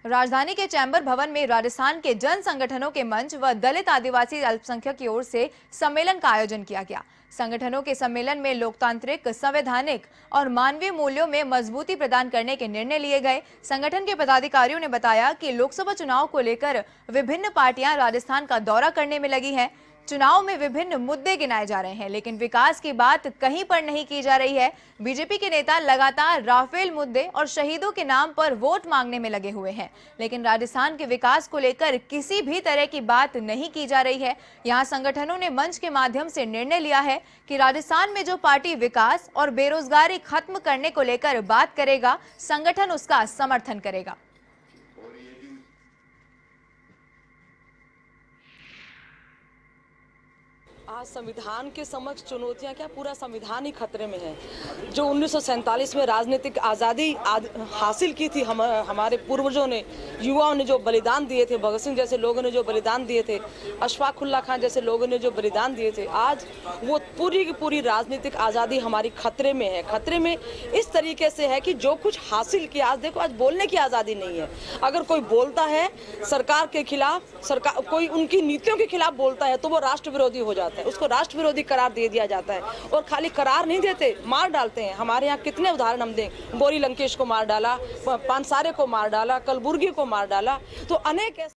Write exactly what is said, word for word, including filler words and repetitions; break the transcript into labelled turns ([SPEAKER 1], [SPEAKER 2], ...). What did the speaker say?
[SPEAKER 1] राजधानी के चैम्बर भवन में राजस्थान के जन संगठनों के मंच व दलित आदिवासी अल्पसंख्यक की ओर से सम्मेलन का आयोजन किया गया। संगठनों के सम्मेलन में लोकतांत्रिक, संवैधानिक और मानवीय मूल्यों में मजबूती प्रदान करने के निर्णय लिए गए। संगठन के पदाधिकारियों ने बताया कि लोकसभा चुनाव को लेकर विभिन्न पार्टियां राजस्थान का दौरा करने में लगी हैं। चुनाव में विभिन्न मुद्दे गिनाए जा रहे हैं, लेकिन विकास की बात कहीं पर नहीं की जा रही है। बीजेपी के नेता लगातार राफेल मुद्दे और शहीदों के नाम पर वोट मांगने में लगे हुए हैं, लेकिन राजस्थान के विकास को लेकर किसी भी तरह की बात नहीं की जा रही है। यहां संगठनों ने मंच के माध्यम से निर्णय लिया है कि राजस्थान में जो पार्टी विकास और बेरोजगारी खत्म करने को लेकर बात करेगा, संगठन उसका समर्थन करेगा।
[SPEAKER 2] आज संविधान के समक्ष चुनौतियां क्या, पूरा संविधान ही खतरे में है। जो उन्नीस सौ सैंतालीस में राजनीतिक आज़ादी आद, हासिल की थी हम हमारे पूर्वजों ने, युवाओं ने जो बलिदान दिए थे, भगत सिंह जैसे लोगों ने जो बलिदान दिए थे, अशफाक उल्लाह खान जैसे लोगों ने जो बलिदान दिए थे, आज वो पूरी की पूरी राजनीतिक आज़ादी हमारी खतरे में है। खतरे में इस तरीके से है कि जो कुछ हासिल किया, आज देखो आज बोलने की आज़ादी नहीं है। अगर कोई बोलता है सरकार के खिलाफ, सरकार कोई उनकी नीतियों के खिलाफ बोलता है तो वो राष्ट्र विरोधी हो जाता है, उसको राष्ट्र विरोधी करार दे दिया जाता है। और खाली करार नहीं देते, मार डालते हैं। हमारे यहाँ कितने उदाहरण हम दें, बोरी लंकेश को मार डाला, पानसारे को मार डाला, कलबुर्गी को मार डाला, तो अनेक